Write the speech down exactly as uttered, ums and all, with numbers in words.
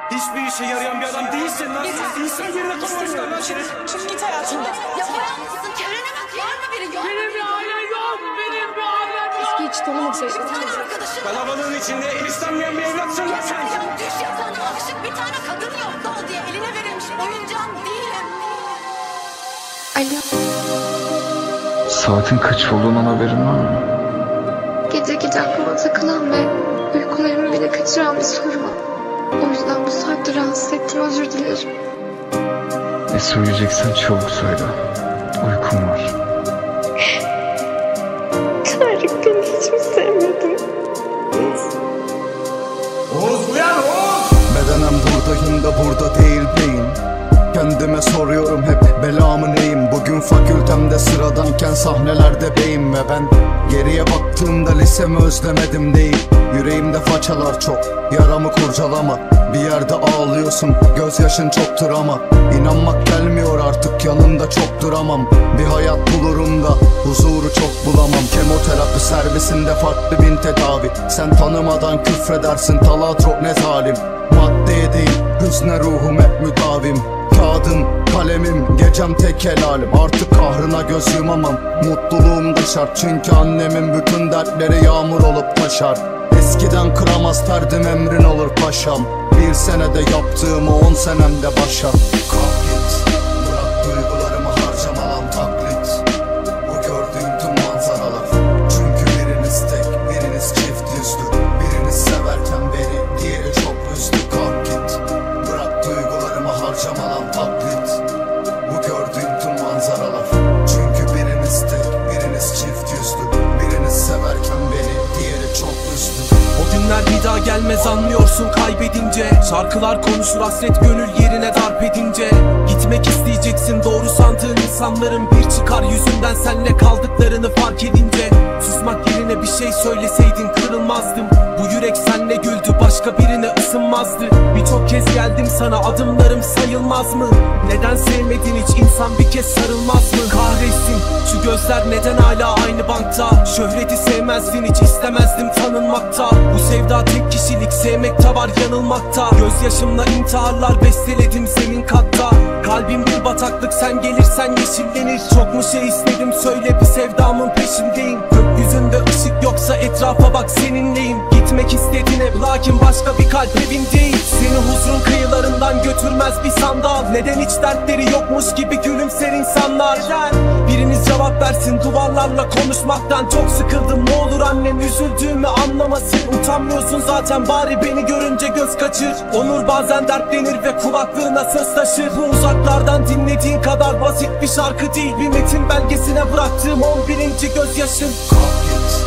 Hiçbir işe yarayan bir adam değilsin lan. İnsan yerine koymuşlar lan seni. Çık git hayatımdan. Ya bayan mısın? Çevrene bak. Var mı biri? Yok. Benim bir ailem yok. Benim bir ailem yok. Keşke hiç tanımasaydım. Bir tane arkadaşın var. Kalabalığın içinde el istenmeyen bir evlatsın lan sen. Ya düş yatağına alışık bir tane kadın yok. Dol diye eline verilmiş oyuncağın değilim. Alo, Saatin kaç olduğundan haberin var mı? gece gece aklıma takılan ve uykularımı bile kaçıran bir soru var. O yüzden bu saatte rahatsız ettim, özür dilerim. Ne söyleyeceksen çabuk söyle. Uykum var. Tarık, beni hiç mi sevmedin? Oğuz uyan Oğuz! Bedenem buradayım da burada değil beyin. Kendime soruyorum hep belamı neyim. Bugün fakültemde sıradanken sahnelerde beyim. Ve ben geriye baktığımda lisemi özlemedim değil. Yüreğimde façalar çok, yaramı kurcalama. Bir yerde ağlıyorsun, gözyaşın çoktur ama İnanmak gelmiyor artık, yanında çok duramam. Bir hayat bulurum da huzuru çok bulamam. Kemoterapi servisinde farklı bin tedavi. Sen tanımadan küfredersin, taladrop ne zalim. Maddeye değil, hüzne ruhum hep müdavim. Kağıdım, kalemim, gecem tek helalim. Artık kahrına göz yumamam, mutluluğum da şart. Çünkü annemin bütün dertleri yağmur olup taşar. Eskiden kıramaz perdim, emrin olur paşam. Bir senede yaptığımı on senemde başa. Kalk git, bırak duygularımı harcama lan taklit. Bu gördüğüm tüm manzaralar. Çünkü biriniz tek, biriniz çift yüzlü. Biriniz severken beni, diğeri çok üzdü. Kalk git, bırak duygularımı harcama lan taklit. Bu gördüğüm tüm manzaralar. Çünkü biriniz tek, biriniz çift yüzlü. Biriniz severken beni, diğeri çok üzdü. O günler bir daha gelmez anlıyorsun kaybedince. Şarkılar konuşur hasret gönül yerine darp edince. Gitmek isteyeceksin doğru sandığın insanların bir çıkar yüzünden senle kaldıklarını fark edince. Susmak yerine bir şey söyleseydin kırılmazdım. Bu yürek senle güldü başka birine ısınmazdı. Birçok kez geldim sana adımlarım sayılmaz mı? Neden sevmedin hiç insan bir kez sarılmaz mı? Kahretsin şu gözler neden hala aynı bankta? Şöhreti sevmezdin hiç istemezdim tanınmakta. Bu sevda tek kişilik sevmekte var yanılmakta. Gözyaşımla intiharlar besteledim senin katta. Kalbim bir bataklık sen gelirsen yeşillenir. Çok mu şey istedim söyle bir sevdamın peşindeyim. Gökyüzünde ışık yoksa etrafa bak seninleyim. Gitmek istedin hep lakin başka bir kalp evin değil. Seni huzurun kıyılarından götürmez bir sandal. Neden hiç dertleri yokmuş gibi gülümser insanlar? Neden? Biriniz cevap versin duvarlarla konuşmaktan çok sıkıldım. Ne olur annem üzüldüğümü anlamasın. Utanmıyorsun zaten bari beni görünce göz kaçır. Onur bazen dertlenir ve kulaklığına söz taşır. Bu uzaklardan dinlediğin kadar basit bir şarkı değil. Bir metin belgesine bıraktığım on birinci gözyaşın. Kalk git,